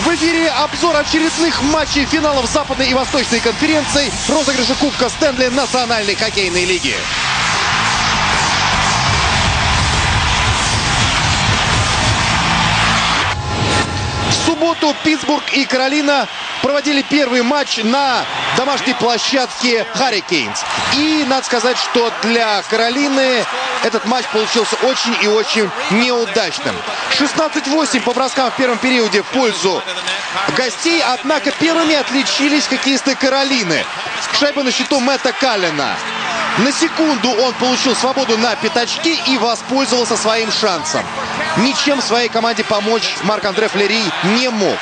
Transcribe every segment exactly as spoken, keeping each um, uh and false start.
В эфире обзор очередных матчей финалов Западной и Восточной конференций, розыгрыша Кубка Стэнли Национальной хоккейной лиги. В субботу Питтсбург и Каролина проводили первый матч на домашней площадке Харрикейнс. И надо сказать, что для Каролины этот матч получился очень и очень неудачным. шестнадцать восемь по броскам в первом периоде в пользу гостей. Однако первыми отличились хоккеисты Каролины. Шайба на счету Мэтта Каллена. На секунду он получил свободу на пятачке и воспользовался своим шансом. Ничем своей команде помочь Марк-Андре Флери не мог.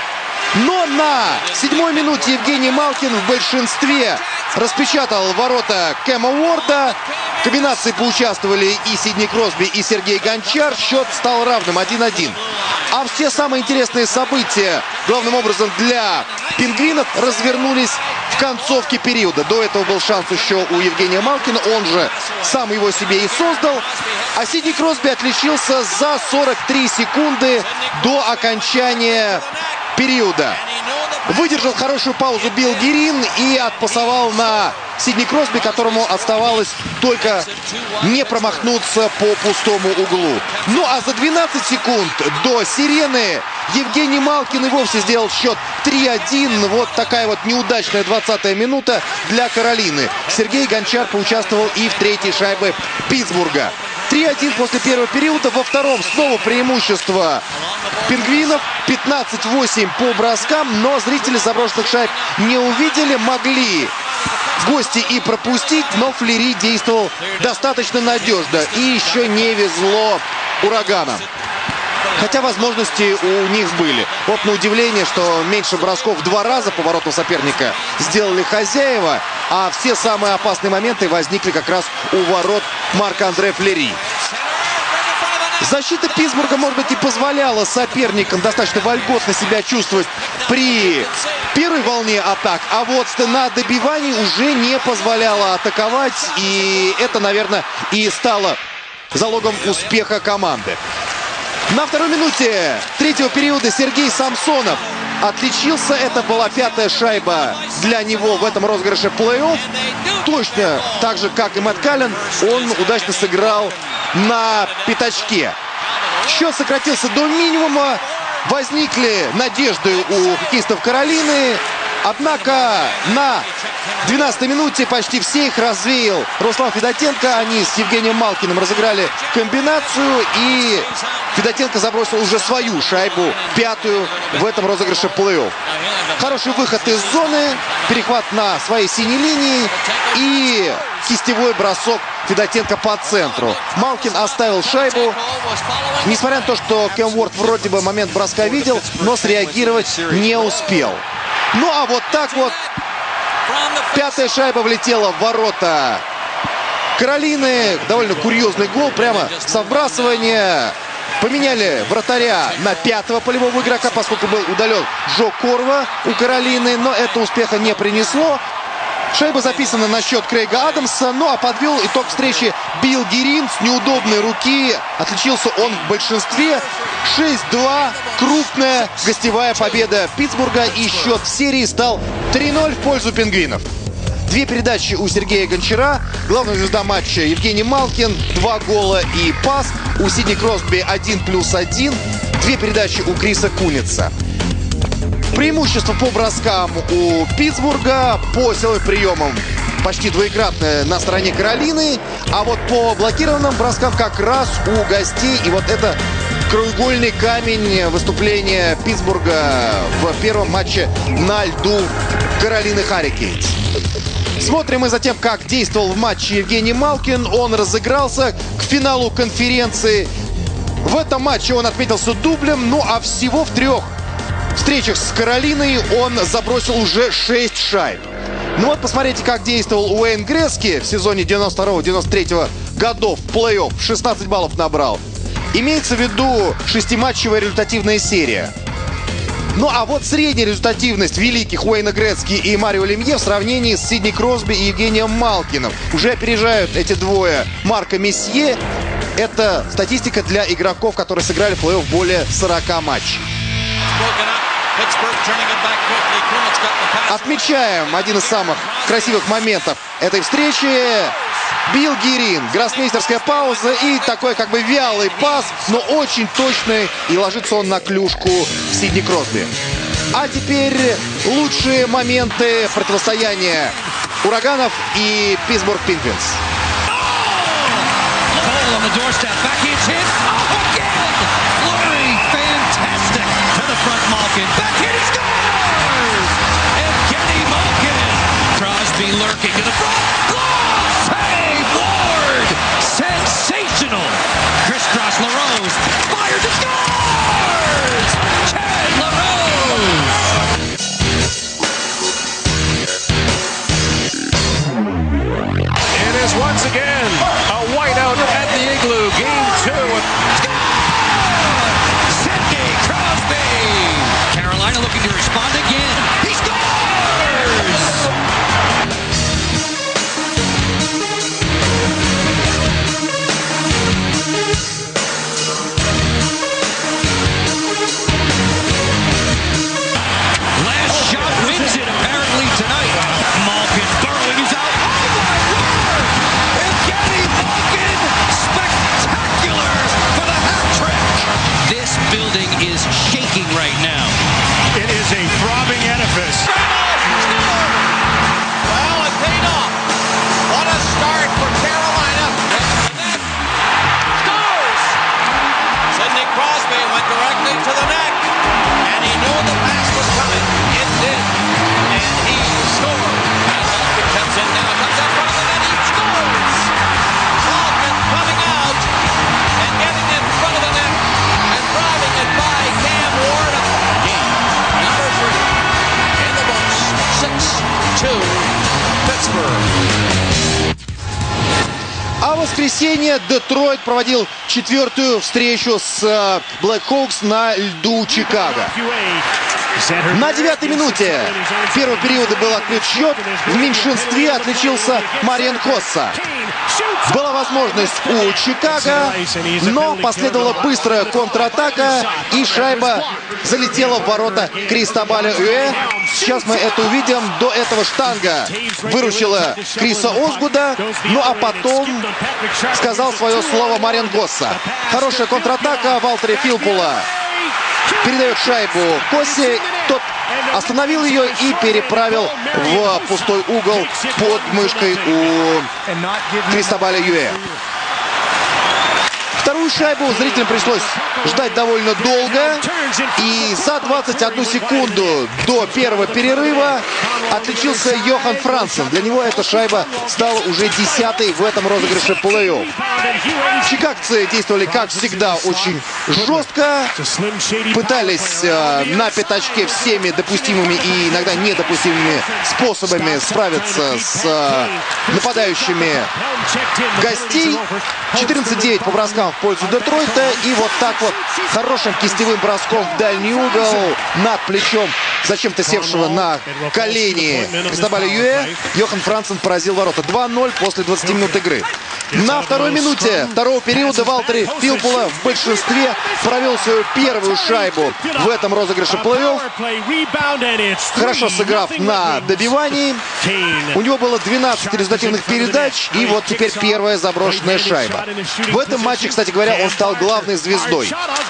Но на седьмой минуте Евгений Малкин в большинстве распечатал ворота Кэма Уорда. В комбинации поучаствовали и Сидни Кросби, и Сергей Гончар. Счет стал равным один один. А все самые интересные события, главным образом для пингвинов, развернулись в концовке периода. До этого был шанс еще у Евгения Малкина, он же сам его себе и создал. А Сидни Кросби отличился за сорок три секунды до окончания периода. Выдержал хорошую паузу Билл Герин и отпасовал на Сидни Кросби, которому оставалось только не промахнуться по пустому углу. Ну а за двенадцать секунд до сирены Евгений Малкин и вовсе сделал счет три один. Вот такая вот неудачная двадцатая минута для Каролины. Сергей Гончар поучаствовал и в третьей шайбе Питтсбурга. три один после первого периода. Во втором снова преимущество пингвинов. пятнадцать восемь по броскам. Но зрители заброшенных шайб не увидели. Могли гости и пропустить. Но Флери действовал достаточно надежно. И еще не везло ураганам. Хотя возможности у них были. Вот на удивление, что меньше бросков в два раза по воротам соперника сделали хозяева. А все самые опасные моменты возникли как раз у ворот Марк-Андре Флери. Защита Питтсбурга, может быть, и позволяла соперникам достаточно вольготно себя чувствовать при первой волне атак. А вот на добивании уже не позволяла атаковать. И это, наверное, и стало залогом успеха команды. На второй минуте третьего периода Сергей Самсонов отличился. Это была пятая шайба для него в этом розыгрыше плей-офф. Точно так же, как и Мэтт Каллен, он удачно сыграл на пятачке. Счет сократился до минимума. Возникли надежды у хоккеистов Каролины. Однако на двенадцатой минуте почти все их развеял Руслан Федотенко. Они с Евгением Малкиным разыграли комбинацию. И Федотенко забросил уже свою шайбу, пятую в этом розыгрыше плей-офф. Хороший выход из зоны, перехват на своей синей линии и кистевой бросок Федотенко по центру. Малкин оставил шайбу. Несмотря на то, что Кэм Уорд вроде бы момент броска видел, но среагировать не успел. Ну а вот так вот пятая шайба влетела в ворота Каролины. Довольно курьезный гол, прямо со вбрасывания. Поменяли вратаря на пятого полевого игрока, поскольку был удален Джо Корва у Каролины. Но это успеха не принесло. Шайба записана на счет Крейга Адамса. Ну а подвел итог встречи Билл Герин с неудобной руки. Отличился он в большинстве. шесть два. Крупная гостевая победа Питтсбурга. И счет в серии стал три ноль в пользу пингвинов. Две передачи у Сергея Гончара. Главная звезда матча Евгений Малкин. Два гола и пас. У Сидни Кросби один плюс один. Две передачи у Криса Куница. Преимущество по броскам у Питтсбурга. По силовым приемам почти двоекратное на стороне Каролины. А вот по блокированным броскам как раз у гостей. И вот это краеугольный камень выступления Питтсбурга в первом матче на льду Каролины Харрикейнс. Смотрим мы за тем, как действовал в матче Евгений Малкин. Он разыгрался к финалу конференции. В этом матче он отметился дублем. Ну а всего в трех встречах с Каролиной он забросил уже шесть шайб. Ну вот посмотрите, как действовал Уэйн Грески в сезоне девяносто второго девяносто третьего годов в плей-офф. шестнадцать баллов набрал. Имеется в виду шестиматчевая результативная серия. Ну а вот средняя результативность великих Уэйна Грески и Марио Лемье в сравнении с Сидни Кросби и Евгением Малкиным. Уже опережают эти двое Марка Месье. Это статистика для игроков, которые сыграли в плей-офф более сорока матчей. Отмечаем один из самых красивых моментов этой встречи. Билл Гирин. Гроссмейстерская пауза и такой как бы вялый пас, но очень точный. И ложится он на клюшку Сидни Кросби. А теперь лучшие моменты противостояния Ураганов и Питтсбург Пингвинс. Once again, a whiteout at the Igloo. Game two. Sidney Crosby. Carolina looking to respond again. He scores! Last shot wins it apparently tonight. Malkin burrowing is out. Building is shaking right now. It is a throbbing edifice. Well, it paid off. What a start for Carolina. Scores! Sidney Crosby went directly to the net, and he knew the pass was coming. It did, and he scored. As Malkin comes in now, comes up front of the net, he scores. Malkin coming out and getting in front of the net. Driving it by Cam Ward. Game number three in the books. six two Pittsburgh. А в воскресенье Детройт проводил четвертую встречу с Блэк Хоукс на льду Чикаго. На девятой минуте первого периода был открыт счет. В меньшинстве отличился Мариан Хосса. Была возможность у Чикаго, но последовала быстрая контратака, и шайба залетела в ворота Кристобаля Юэ. Сейчас мы это увидим. До этого штанга выручила Криса Озгуда, ну а потом сказал свое слово Мариан Хосса. Хорошая контратака. Валтери Филпула передает шайбу Хоссе. Тот остановил ее и переправил в пустой угол под мышкой у Кристобаля Юэ. Вторую шайбу зрителям пришлось ждать довольно долго. И за двадцать одну секунду до первого перерыва отличился Йохан Франсен. Для него эта шайба стала уже десятой в этом розыгрыше плей-офф. Чикагцы действовали, как всегда, очень жестко. Пытались э, на пятачке всеми допустимыми и иногда недопустимыми способами справиться с э, нападающими гостей. четырнадцать девять по броскам в пользу Детройта. И вот так вот хорошим кистевым броском в дальний угол над плечом зачем-то севшего на колени Кристобаля Юэ Йохан Франсен поразил ворота. два ноль после двадцати минут игры. На второй минуте второго периода Валтери Филпула в большинстве провел свою первую шайбу в этом розыгрыше плей-офф, хорошо сыграв на добивании. У него было двенадцать результативных передач, и вот теперь первая заброшенная шайба. В этом матче, кстати говоря, он стал главной звездой.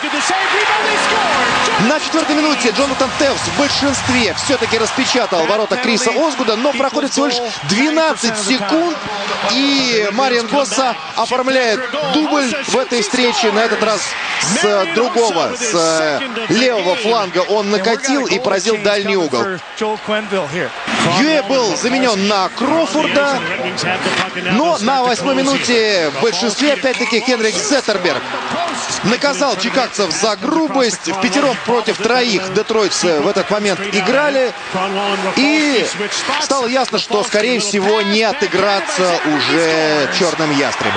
На четвертой минуте Джонатан Тевс в большинстве все-таки распечатал ворота Криса Озгуда, но проходит всего лишь двенадцать секунд, и Мариан Хосса оформляет дубль в этой встрече. На этот раз с другого, с левого фланга он накатил и поразил дальний угол. Юэ был заменен на Кроуфорда, но на восьмой минуте в большинстве опять-таки Хенрик Зеттерберг наказал чикагцев за грубость. В пятером против троих детройтцы в этот момент играли. И стало ясно, что, скорее всего, не отыграться уже черным ястребом.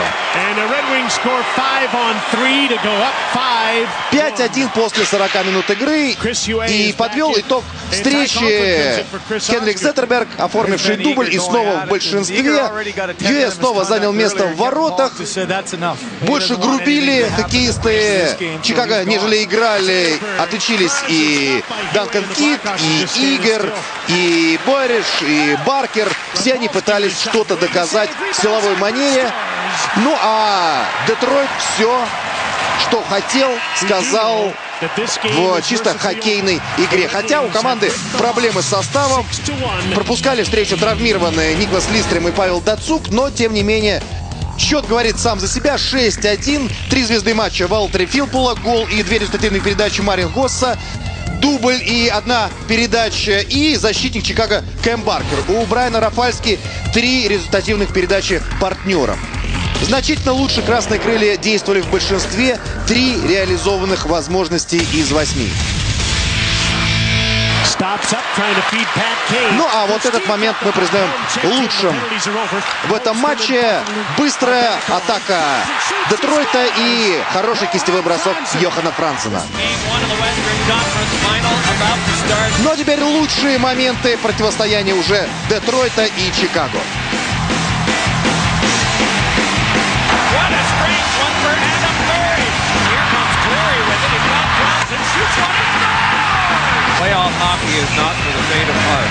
пять один после сорока минут игры. И подвел итог встречи Хенрик Зеттерберг. Веттерберг, оформивший дубль и снова в большинстве. ю эс снова занял место в воротах. Больше грубили хоккеисты Чикаго, нежели играли. Отличились и Данкан Кит, и Игер, и Бориш, и Баркер. Все они пытались что-то доказать в силовой манере. Ну а Детройт все, что хотел, сказал в чисто хоккейной игре. Хотя у команды проблемы с составом. Пропускали встречу травмированные Никлас Листрем и Павел Дацук. Но, тем не менее, счет говорит сам за себя. шесть один. Три звезды матча: Валтери Филпула, гол и две результативные передачи Марио Госса. Дубль и одна передача. И защитник Чикаго Кэм Баркер. У Брайана Рафальски три результативных передачи партнерам. Значительно лучше красные крылья действовали в большинстве. Три реализованных возможностей из восьми. Ну а вот этот момент мы признаем лучшим в этом матче. Быстрая атака Детройта и хороший кистевой бросок Йохана Франсена. Но теперь лучшие моменты противостояния уже Детройта и Чикаго. Playoff hockey is not for the faint of heart.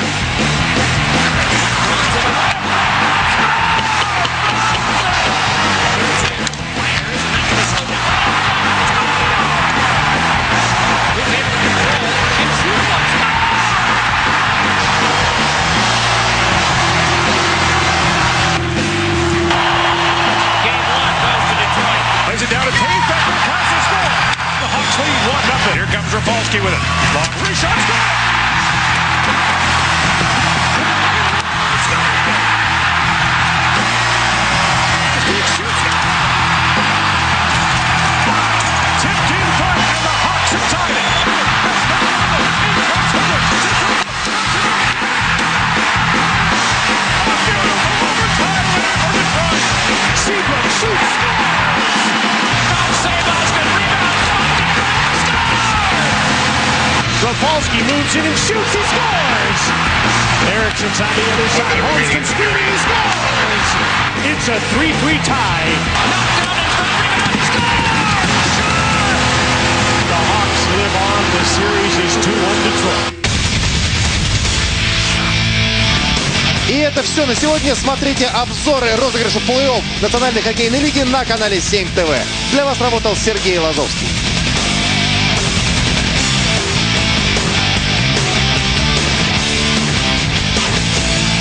Game one goes to Detroit. Plays it down to Tate. Becker pass and score. The Hawks lead one nothing. Here comes Rafalski with it. Long three shots. Good. Tipped in front, and the Hawks have tied it. A beautiful overtime winner for Detroit. Seabrook shoots. Rafalski moves in and shoots, he scores! Ericsson's on the other side, Holmstrom screaming, he scores! It's a three three tie. Knocked down in front, rebound, scores! The Hawks live on, the series is two one Detroit. И это все на сегодня. Смотрите обзоры розыгрыша плей-офф Национальной хоккейной лиги на канале семь тэ вэ. Для вас работал Сергей Лазовский.